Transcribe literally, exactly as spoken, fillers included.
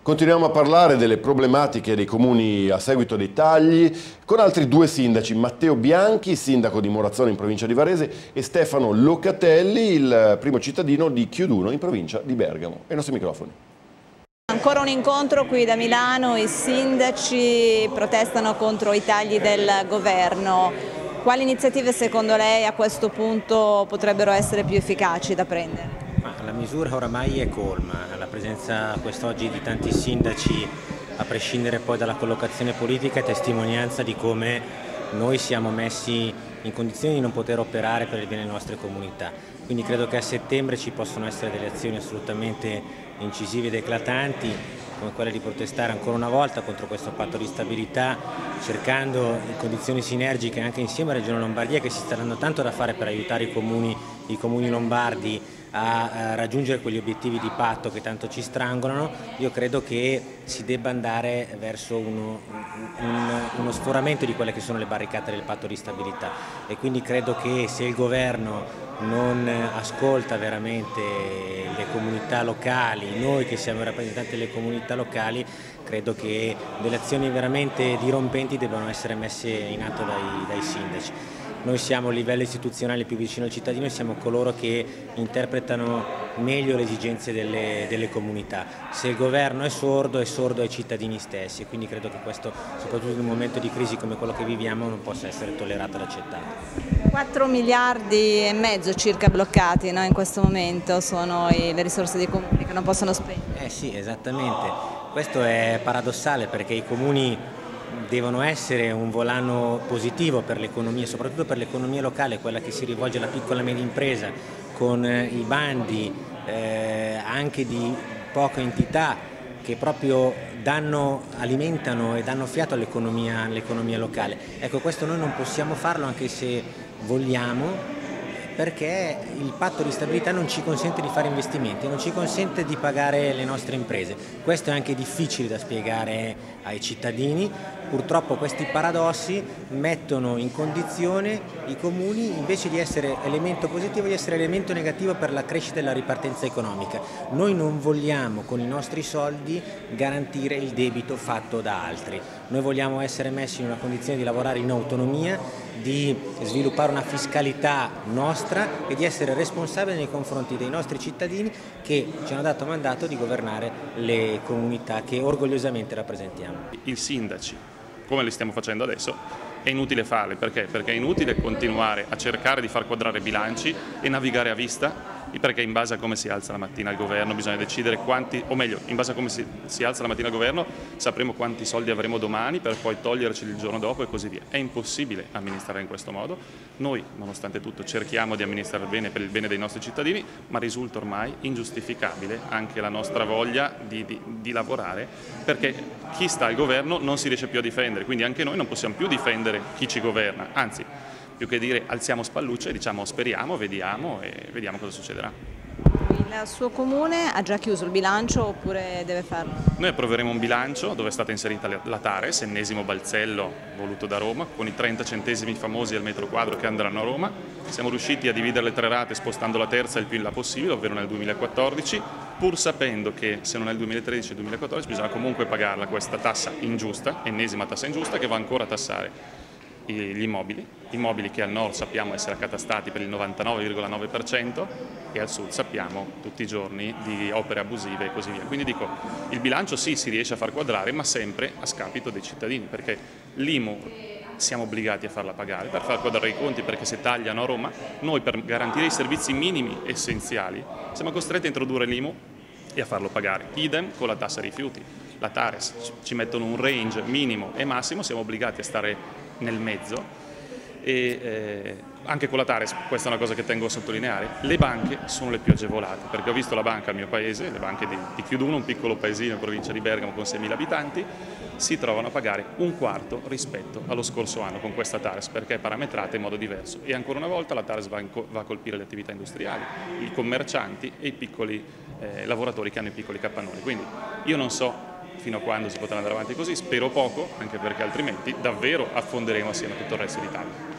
Continuiamo a parlare delle problematiche dei comuni a seguito dei tagli con altri due sindaci, Matteo Bianchi, sindaco di Morazzone in provincia di Varese, e Stefano Locatelli, il primo cittadino di Chiuduno in provincia di Bergamo. Ai nostri microfoni. Ancora un incontro qui da Milano, i sindaci protestano contro i tagli del governo. Quali iniziative secondo lei a questo punto potrebbero essere più efficaci da prendere? La misura oramai è colma, la presenza quest'oggi di tanti sindaci, a prescindere poi dalla collocazione politica, è testimonianza di come noi siamo messi in condizioni di non poter operare per il bene delle nostre comunità. Quindi credo che a settembre ci possono essere delle azioni assolutamente incisive ed eclatanti, come quella di protestare ancora una volta contro questo patto di stabilità, cercando condizioni sinergiche anche insieme alla Regione Lombardia, che si sta dando tanto da fare per aiutare i comuni, i comuni lombardi a raggiungere quegli obiettivi di patto che tanto ci strangolano. Io credo che si debba andare verso uno, un, uno sforamento di quelle che sono le barricate del patto di stabilità, e quindi credo che se il governo non ascolta veramente le comunità locali, noi che siamo rappresentanti delle comunità locali, credo che delle azioni veramente dirompenti debbano essere messe in atto dai, dai sindaci. Noi siamo a livello istituzionale più vicino al cittadino e siamo coloro che interpretano meglio le esigenze delle, delle comunità. Se il governo è sordo, è sordo ai cittadini stessi, e quindi credo che questo, soprattutto in un momento di crisi come quello che viviamo, non possa essere tollerato ed accettato. quattro miliardi e mezzo circa bloccati, no? In questo momento sono i, le risorse dei comuni che non possono spendere. Eh sì, esattamente. Questo è paradossale, perché i comuni devono essere un volano positivo per l'economia, soprattutto per l'economia locale, quella che si rivolge alla piccola e media impresa, con i bandi eh, anche di poca entità che proprio danno, alimentano e danno fiato all'economia all'economia locale. Ecco, questo noi non possiamo farlo, anche se vogliamo, perché il patto di stabilità non ci consente di fare investimenti, non ci consente di pagare le nostre imprese. Questo è anche difficile da spiegare ai cittadini. Purtroppo questi paradossi mettono in condizione i comuni, invece di essere elemento positivo, di essere elemento negativo per la crescita e la ripartenza economica. Noi non vogliamo con i nostri soldi garantire il debito fatto da altri. Noi vogliamo essere messi in una condizione di lavorare in autonomia, di sviluppare una fiscalità nostra e di essere responsabili nei confronti dei nostri cittadini, che ci hanno dato mandato di governare le comunità che orgogliosamente rappresentiamo. I sindaci, come li stiamo facendo adesso, è inutile farli. Perché? Perché è inutile continuare a cercare di far quadrare bilanci e navigare a vista, perché in base a come si alza la mattina il governo bisogna decidere quanti, o meglio, in base a come si, si alza la mattina il governo sapremo quanti soldi avremo domani per poi toglierci il giorno dopo e così via. È impossibile amministrare in questo modo. Noi, nonostante tutto, cerchiamo di amministrare bene per il bene dei nostri cittadini, ma risulta ormai ingiustificabile anche la nostra voglia di, di, di lavorare, perché chi sta al governo non si riesce più a difendere, quindi anche noi non possiamo più difendere chi ci governa, anzi, più che dire alziamo spallucce, diciamo speriamo, vediamo e vediamo cosa succederà. Il suo comune ha già chiuso il bilancio oppure deve farlo? Noi approveremo un bilancio dove è stata inserita la Tares, ennesimo balzello voluto da Roma, con i trenta centesimi famosi al metro quadro che andranno a Roma. Siamo riusciti a dividere le tre rate spostando la terza il più in là possibile, ovvero nel duemilaquattordici, pur sapendo che se non è il duemilatredici e duemilaquattordici bisogna comunque pagarla questa tassa ingiusta, ennesima tassa ingiusta, che va ancora a tassare gli immobili, immobili che al nord sappiamo essere accatastati per il novantanove virgola nove per cento e al sud sappiamo tutti i giorni di opere abusive e così via. Quindi dico, il bilancio sì, si riesce a far quadrare, ma sempre a scapito dei cittadini, perché l'I M U siamo obbligati a farla pagare per far quadrare i conti, perché se tagliano a Roma, noi per garantire i servizi minimi essenziali siamo costretti a introdurre l'I M U e a farlo pagare. Idem con la tassa rifiuti, la Tares, ci mettono un range minimo e massimo, siamo obbligati a stare nel mezzo, e eh, anche con la Tares, questa è una cosa che tengo a sottolineare, le banche sono le più agevolate, perché ho visto la banca al mio paese, le banche di, di Chiuduno, un piccolo paesino in provincia di Bergamo con seimila abitanti, si trovano a pagare un quarto rispetto allo scorso anno con questa Tares, perché è parametrata in modo diverso, e ancora una volta la Tares va, in, va a colpire le attività industriali, i commercianti e i piccoli eh, lavoratori che hanno i piccoli capannoni. Quindi io non so fino a quando si potrà andare avanti così, spero poco, anche perché altrimenti davvero affonderemo assieme a tutto il resto d'Italia.